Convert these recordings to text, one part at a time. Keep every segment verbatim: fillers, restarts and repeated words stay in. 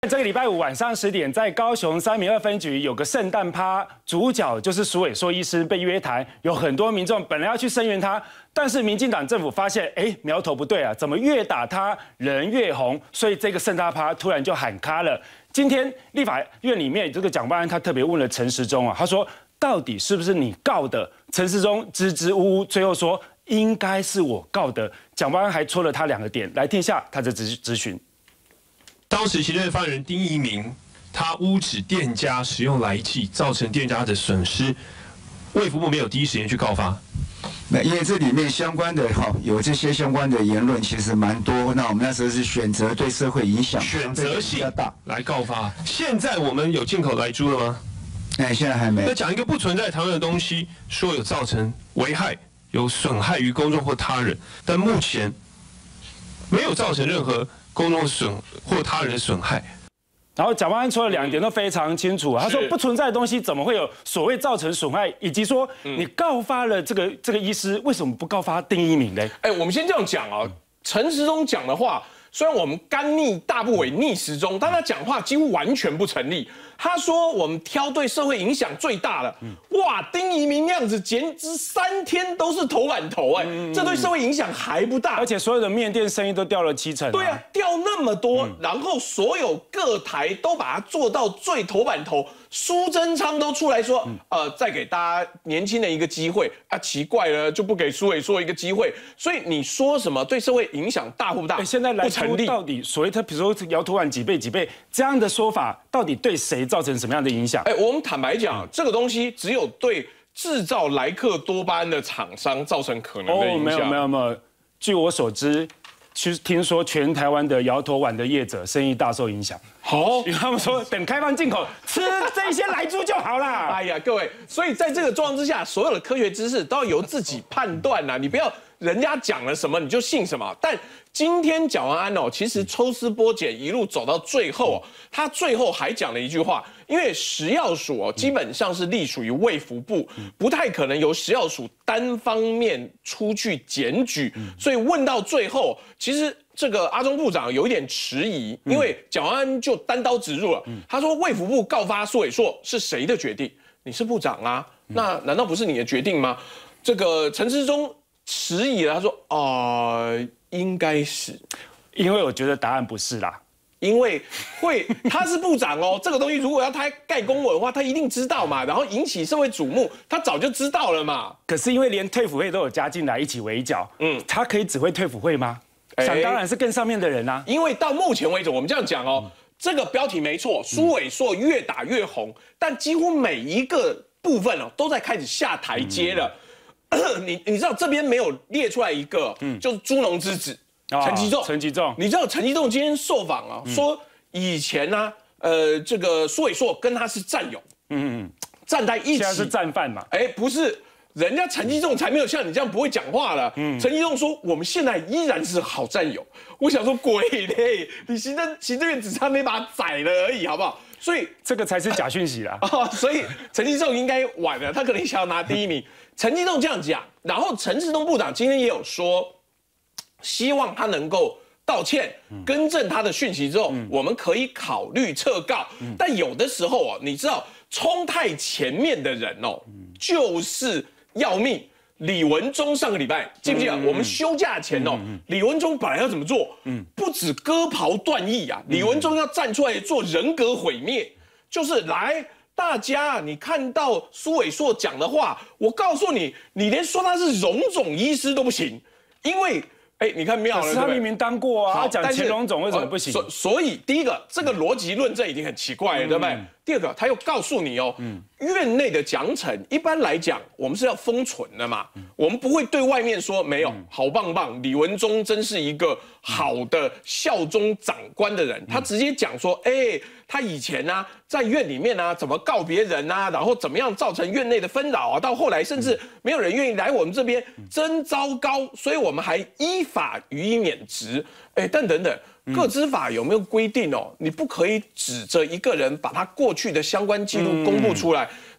这个礼拜五晚上十点，在高雄三民二分局有个圣诞趴，主角就是苏伟硕医师被约谈，有很多民众本来要去声援他，但是民进党政府发现，哎，苗头不对啊，怎么越打他人越红？所以这个圣诞趴突然就喊卡了。今天立法院里面这个蒋万安他特别问了陈时中啊，他说到底是不是你告的？陈时中支支吾吾，最后说应该是我告的。蒋万安还戳了他两个点，来听一下他的咨咨询。 当时行政发言人丁怡铭，他污指店家使用来气，造成店家的损失，卫福部没有第一时间去告发。 那因为这里面相关的哈，有这些相关的言论其实蛮多。那我们那时候是选择对社会影响选择性比较大来告发。现在我们有进口来猪了吗？ 哎，现在还没。 那讲一个不存在台湾的东西，说有造成危害、有损害于公众或他人，但目前没有造成任何 公众损或他人的损害， 然后蒋万安说了两点都非常清楚，他说不存在的东西怎么会有所谓造成损害，以及说你告发了这个这个医师，为什么不告发丁怡铭呢？ 哎，我们先这样讲啊，陈时中讲的话，虽然我们干逆大不韪逆时钟，但他讲话几乎完全不成立。他说我们挑对社会影响最大的，哇，丁怡铭那样子，简直三天都是头版头，哎，这对社会影响还不大， 而且所有的面店生意都掉了七成、啊。 对啊，掉那么多，嗯、然后所有各台都把它做到最头版头。苏贞昌都出来说，呃，再给大家年轻人一个机会啊，奇怪了，就不给苏伟硕一个机会。所以你说什么对社会影响大不大？ 欸、现在来成立到底所谓他，比如说摇头丸几倍几倍这样的说法，到底对谁造成什么样的影响？ 哎、欸，我们坦白讲，嗯、这个东西只有对制造莱克多巴胺的厂商造成可能的影响。 哦，没有没有没有，据我所知。 其实听说全台湾的摇头丸的业者生意大受影响。好，因为他们说等开放进口，吃这些来猪就好啦。 哎呀，各位，所以在这个状况之下，所有的科学知识都要由自己判断啦，你不要人家讲了什么你就信什么。但今天蒋万安哦，其实抽丝剥茧一路走到最后哦，他最后还讲了一句话，因为食药署哦基本上是隶属于卫福部，不太可能由食药署单方面出去检举，所以问到最后，其实这个阿中部长有一点迟疑，因为蒋万安就单刀直入了，他说卫福部告发苏伟硕是谁的决定？你是部长啊，那难道不是你的决定吗？这个陈时中迟疑了，他说啊、呃，应该是， 因为我觉得答案不是啦。 因为会，他是部长哦，这个东西如果要他盖公文的话，他一定知道嘛，然后引起社会瞩目，他早就知道了嘛。 可是因为连退辅会都有加进来一起围剿，嗯，他可以指挥退辅会吗？ 欸、 想当然是更上面的人啊。 因为到目前为止，我们这样讲哦，嗯、这个标题没错，苏伟硕越打越红，嗯、但几乎每一个部分哦都在开始下台阶了。嗯、你你知道这边没有列出来一个，嗯，就是猪农之子。 陈其仲， 陈其仲， 你知道陈其仲今天受访啊，嗯、说以前呢、啊，呃，这个苏伟硕跟他是战友，嗯嗯，站在一起， 现在是战犯嘛？ 哎、欸，不是，人家陈其仲才没有像你这样不会讲话了。嗯，陈其仲说我们现在依然是好战友。我想说鬼嘞，你行政行政院只差那把宰了而已，好不好？所以这个才是假讯息啦。 哦，所以陈其仲应该晚了，他可能想要拿第一名。陈其仲这样讲，然后陈时中部长今天也有说。 希望他能够道歉、更正他的讯息之后，嗯、我们可以考虑撤告。嗯、但有的时候哦，你知道冲太前面的人哦，嗯、就是要命。李文忠上个礼拜记不记得？嗯、我们休假前哦，嗯、李文忠本来要怎么做？嗯、不止割袍断义啊，嗯、李文忠要站出来做人格毁灭，就是来。 大家，你看到苏伟硕讲的话，我告诉你，你连说他是荣总医师都不行，因为。 哎、欸，你看妙了， 可是他明明当过啊，他讲乾隆总为什么不行？ 所所以第一个，这个逻辑论证已经很奇怪了，嗯、对不对？第二个，他又告诉你哦，嗯、院内的奖惩一般来讲，我们是要封存的嘛，嗯、我们不会对外面说没有，嗯、好棒棒，李文忠真是一个好的效忠长官的人，嗯、他直接讲说，哎、欸，他以前呢、啊、在院里面啊怎么告别人啊，然后怎么样造成院内的纷扰啊，到后来甚至没有人愿意来我们这边，真糟糕，所以我们还依法予以免职，哎，但等等。 个资法有没有规定哦？你不可以指着一个人把他过去的相关记录公布出来。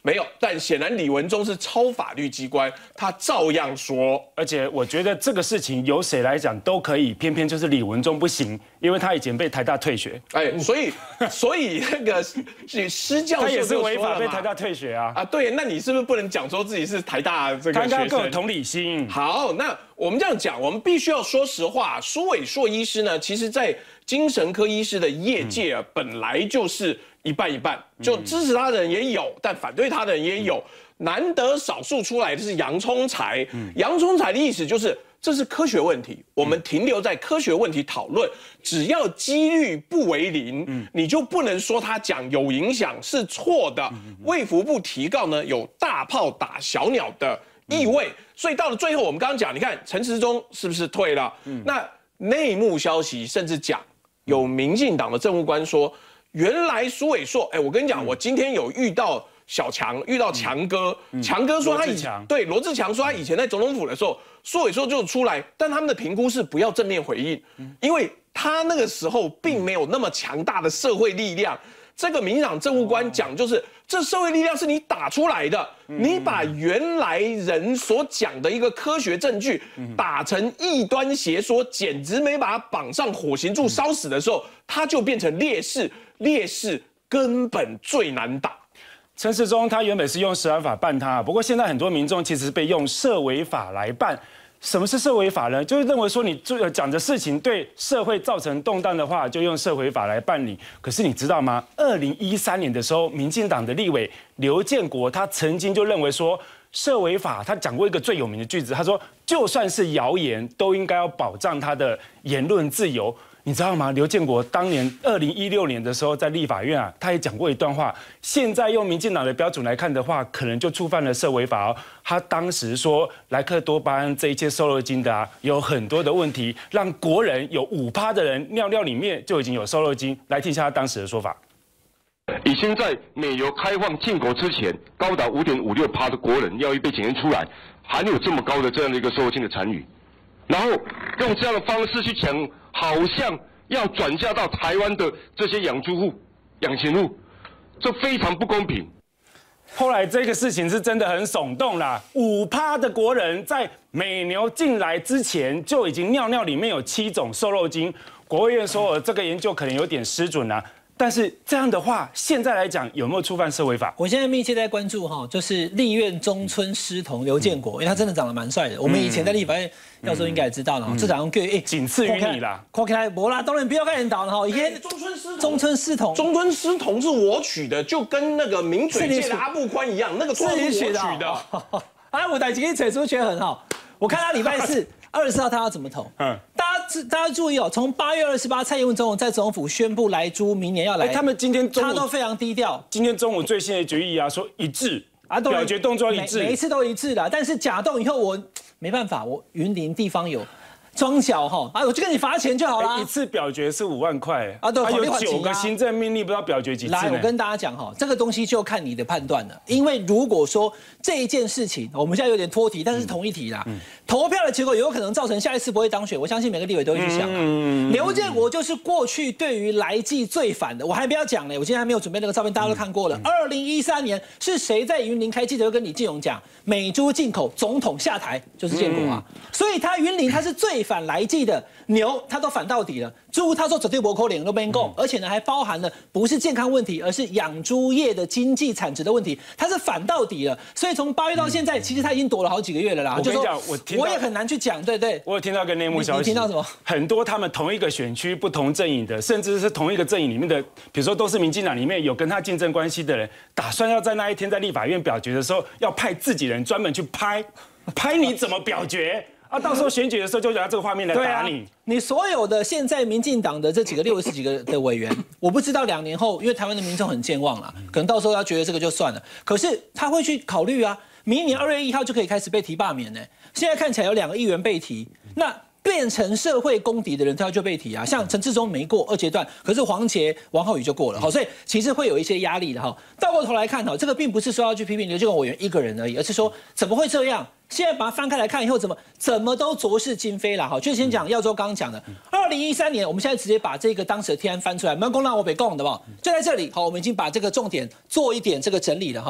没有，但显然李文忠是超法律机关，他照样说。 而且我觉得这个事情由谁来讲都可以，偏偏就是李文忠不行，因为他以前被台大退学。 哎，所以所以那个施教授他也是违法被台大退学啊。 啊，对，那你是不是不能讲说自己是台大这个学生？ 他应该更有同理心。 好，那我们这样讲，我们必须要说实话，苏伟硕医师呢，其实在精神科医师的业界啊，嗯、本来就是一半一半，就支持他的人也有，嗯、但反对他的人也有。难得少数出来的是杨聪才，嗯、杨聪才的意思就是这是科学问题，我们停留在科学问题讨论，只要几率不为零，嗯、你就不能说他讲有影响是错的。卫福部提告呢，有大炮打小鸟的意味，嗯、所以到了最后，我们刚刚讲，你看陈时中是不是退了？嗯、那内幕消息甚至讲，有民进党的政务官说，原来苏伟硕，哎，我跟你讲，嗯、我今天有遇到小强，遇到强哥，嗯、强哥说他以对罗志强说他以前在总统府的时候，苏伟硕就出来，但他们的评估是不要正面回应，嗯、因为他那个时候并没有那么强大的社会力量。这个民进党政务官讲，就是这社会力量是你打出来的，你把原来人所讲的一个科学证据打成异端邪说，简直没把它绑上火刑柱烧死的时候，它就变成烈士，烈士根本最难打。 陈时中他原本是用食安法办他，不过现在很多民众其实被用社维法来办。什么是社维法呢？就是认为说你讲的事情对社会造成动荡的话，就用社维法来办理。可是你知道吗？二零一三年的时候，民进党的立委刘建国他曾经就认为说，社维法他讲过一个最有名的句子，他说就算是谣言，都应该要保障他的言论自由。你知道吗？刘建国当年二零一六年的时候，在立法院啊，他也讲过一段话。现在用民进党的标准来看的话，可能就触犯了社维法哦。他当时说，莱克多巴胺这一切瘦肉精的啊，有很多的问题，让国人有五趴的人尿尿里面就已经有瘦肉精。来听一下他当时的说法。 已经在美油开放进口之前，高达五点五六趴的国人尿液被检验出来，含有这么高的这样的一个瘦肉精的残余，然后用这样的方式去讲。好像要转嫁到台湾的这些养猪户、养禽户，这非常不公平。 后来这个事情是真的很耸动啦，五趴的国人在美牛进来之前就已经尿尿里面有七种瘦肉精，国卫院说这个研究可能有点失准啦。但是这样的话，现在来讲有没有触犯社维法？ 我现在密切在关注哈，就是立院中村师同刘建国，因为他真的长得蛮帅的。我们以前在立法院教授应该也知道了，这长得哎， 仅次于你啦。 看起来没啦，当然不要看人倒了哈。以前中村师中村师同， 中村师同是我取的，就跟那个名嘴界的阿布宽一样，那个是我取的。 啊，我在今天嘴出拳很好，我看他礼拜四。二十四号他要怎么投？嗯，大家大家注意哦，从八月二十八，蔡英文总统在总统府宣布莱猪明年要来， 他们今天中午他都非常低调。 今天中午最新的决议啊，说一致啊，表决动作一致， 每一次都一致的。但是假动以后，我没办法，我云林地方有。装脚哈，啊，我就跟你罚钱就好了。 一次表决是五万块啊，对， 还有九个行政命令，不知道表决几次。 来，我跟大家讲哈，这个东西就看你的判断了。因为如果说这一件事情，我们现在有点脱题，但是同一题啦，嗯、投票的结果有可能造成下一次不会当选，我相信每个立委都会去想啊。嗯、刘建国就是过去对于莱剂最反的，我还不要讲呢，我今天还没有准备那个照片，大家都看过了。二零一三年是谁在云林开记者会跟李进勇讲，美猪进口，总统下台就是建国啊，嗯、所以他云林他是最反莱剂的。牛他都反到底了，猪他说绝对不可能都没够，而且呢还包含了不是健康问题，而是养猪业的经济产值的问题，他是反到底了。所以从八月到现在，其实他已经躲了好几个月了啦。 我跟你讲，我听我也很难去讲，对对。 我有听到个内幕消息， 你听到什么？ 很多他们同一个选区不同阵营的，甚至是同一个阵营里面的，比如说都是民进党里面有跟他竞争关系的人，打算要在那一天在立法院表决的时候，要派自己人专门去拍，拍你怎么表决。啊，到时候选举的时候就拿这个画面来打你。 啊、你所有的现在民进党的这几个六十几个的委员，我不知道两年后，因为台湾的民众很健忘了，可能到时候要觉得这个就算了。可是他会去考虑啊，明年二月一号就可以开始被提罢免呢。现在看起来有两个议员被提，那变成社会公敌的人，他就被提啊。像陈志忠没过二阶段，可是黄捷、王浩宇就过了。好，所以其实会有一些压力的哈。倒过头来看哈，这个并不是说要去批评刘建国委员一个人而已，而是说怎么会这样？现在把它翻开来看以后，怎么怎么都浊世今非啦。好，就先讲耀州刚刚讲的，二零一三年，我们现在直接把这个当时的提案翻出来，没有公让我北共的吧？就在这里，好，我们已经把这个重点做一点这个整理了哈。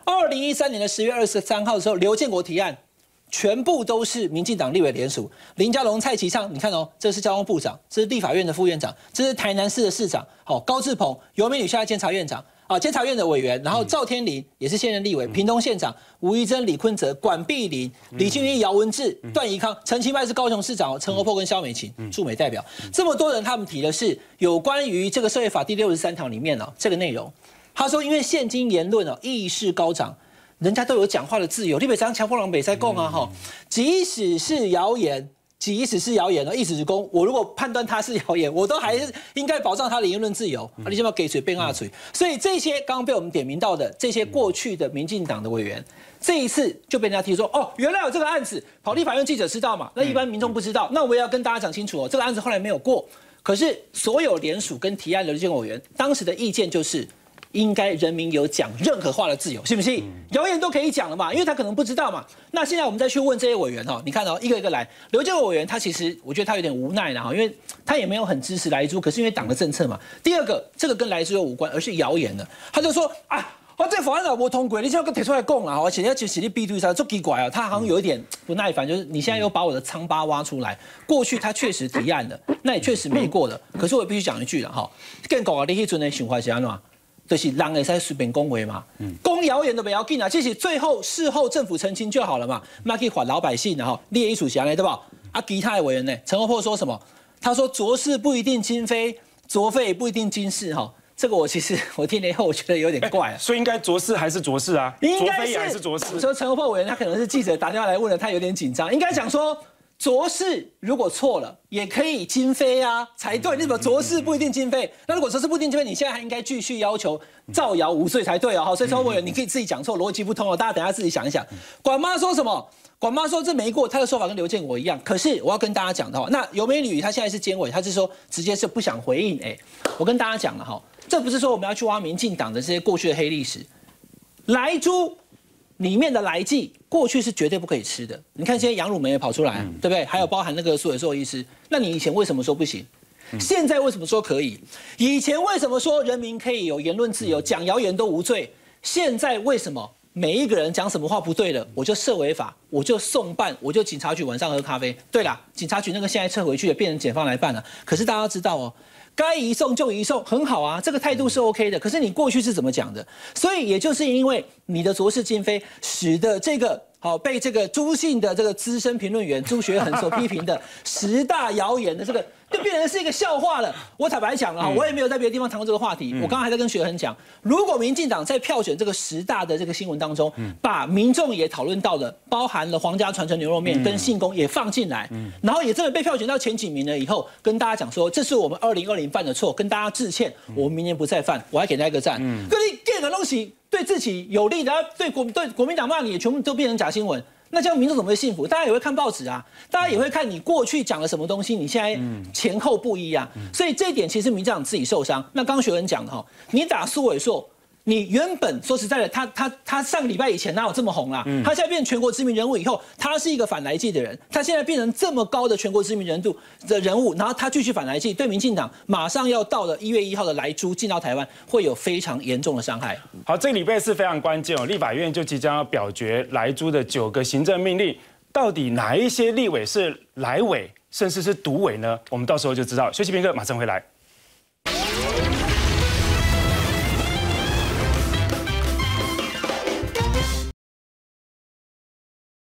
二零一三年的十月二十三号的时候，刘建国提案。全部都是民进党立委联署，林佳龙、蔡其昌，你看哦，这是交通部长，这是立法院的副院长，这是台南市的市长，好，高志鹏、游美女现在监察院长啊，监察院的委员，然后赵天麟也是现任立委，屏东县长，吴怡珍、李坤哲、管碧玲、李俊毅、姚文智、段宜康、陈其迈是高雄市长，陈欧珀跟萧美琴驻美代表，这么多人，他们提的是有关于这个社会法第六十三条里面哦这个内容，他说因为现今言论哦意识高涨。人家都有讲话的自由，你北上强迫人北塞供啊哈，即使是谣言，即使是谣言哦，意思是公，我如果判断它是谣言，我都还是应该保障他的言论自由。啊，你先把给水变二水，所以这些刚刚被我们点名到的这些过去的民进党的委员，这一次就被人家提说，哦，原来有这个案子，跑立法院记者知道嘛？那一般民众不知道，那我也要跟大家讲清楚哦，这个案子后来没有过。可是所有联署跟提案的立宪委员当时的意见就是。应该人民有讲任何话的自由，信不信？谣言都可以讲了嘛，因为他可能不知道嘛。那现在我们再去问这些委员哈，你看哦，一个一个来。刘建国委员他其实我觉得他有点无奈了哈，因为他也没有很支持莱猪，可是因为党的政策嘛。第二个，这个跟莱猪又无关，而是谣言的。他就说啊，哦，这个法案老不通过，你现在给提出来供了，而且要去实力逼对他，做奇怪啊，他好像有一点不耐烦，就是你现在又把我的疮疤挖出来。过去他确实提案的，那也确实没过的。可是我也必须讲一句了哈，更搞啊，你迄阵的想法是安怎？就是人会使随便讲话嘛，公谣言都不要紧啊，其实最后事后政府澄清就好了嘛，那可以还老百姓然后列一属下来对吧？啊，其他的委员呢？陈欧珀说什么？他说浊事不一定今非，浊非也不一定今世哈。这个我其实我听了以后我觉得有点怪、啊， 所以应该浊事还是浊事啊？ 应该是还是浊事？ 我说陈欧珀委员他可能是记者打电话来问了，他有点紧张，应该讲说。浊事如果错了，也可以今非啊，才对。你怎么浊事不一定今非？那如果浊事不一定今非，你现在还应该继续要求造谣无罪才对哦。好，所以陈委员你可以自己讲错，逻辑不通哦。大家等一下自己想一想。管妈说什么？管妈说这没过，他的说法跟刘建国一样。可是我要跟大家讲的话，那尤美女她现在是监委，她是说直接是不想回应。哎，我跟大家讲了哈，这不是说我们要去挖民进党的这些过去的黑历史，莱猪。里面的来剂过去是绝对不可以吃的。你看现在杨汝梅也跑出来，对不对？还有包含那个苏伟硕医师，那你以前为什么说不行？现在为什么说可以？以前为什么说人民可以有言论自由，讲谣言都无罪？现在为什么每一个人讲什么话不对了，我就涉违法，我就送办，我就警察局晚上喝咖啡？对啦，警察局那个现在撤回去了，变成检方来办了。可是大家知道哦。该移送就移送，很好啊，这个态度是 OK 的。可是你过去是怎么讲的？所以也就是因为你的浊事今非，使得这个好被这个朱姓的这个资深评论员朱学恒所批评的十大谣言的这个，就变成是一个笑话了。我坦白讲了，我也没有在别的地方谈过这个话题。我刚刚还在跟学恒讲，如果民进党在票选这个十大的这个新闻当中，把民众也讨论到的，包含了皇家传承牛肉面跟信公也放进来，然后也真的被票选到前几名了以后，跟大家讲说，这是我们二零二零犯的错，跟大家致歉，我们明年不再犯，我还给大家一个赞。可你给的东西对自己有利的，对国对国民党骂你，也全部都变成假新闻。那这样民众怎么会信服？大家也会看报纸啊，大家也会看你过去讲了什么东西，你现在前后不一啊，所以这一点其实民进党自己受伤。那刚刚学文讲的哈，你打苏伟硕。你原本说实在的，他他他上个礼拜以前哪有这么红啦？嗯、他现在变成全国知名人物以后，他是一个反莱剂的人，他现在变成这么高的全国知名人度的人物，然后他继续反莱剂，对民进党马上要到了一月一号的莱猪进到台湾，会有非常严重的伤害。 好，这个礼拜是非常关键哦，立法院就即将要表决莱猪的九个行政命令，到底哪一些立委是莱委，甚至是独委呢？我们到时候就知道。休息片刻，马上回来。